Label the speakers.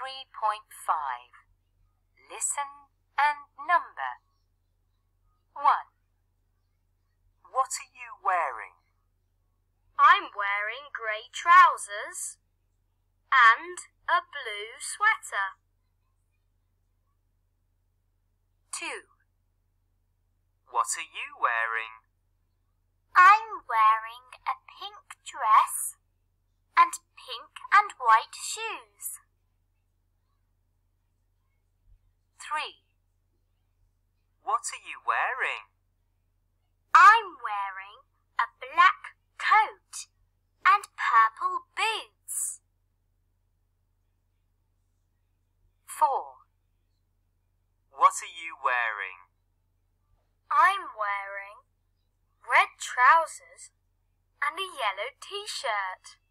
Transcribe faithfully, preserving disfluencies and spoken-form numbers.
Speaker 1: three point five. Listen and number. one.
Speaker 2: What are you wearing?
Speaker 3: I'm wearing grey trousers and a blue sweater.
Speaker 1: two.
Speaker 2: What are you wearing?
Speaker 3: I'm wearing a pink dress and pink and white shoes.
Speaker 1: three.
Speaker 2: What are you wearing?
Speaker 3: I'm wearing a black coat and purple boots.
Speaker 1: four.
Speaker 2: What are you wearing?
Speaker 3: I'm wearing red trousers and a yellow t-shirt.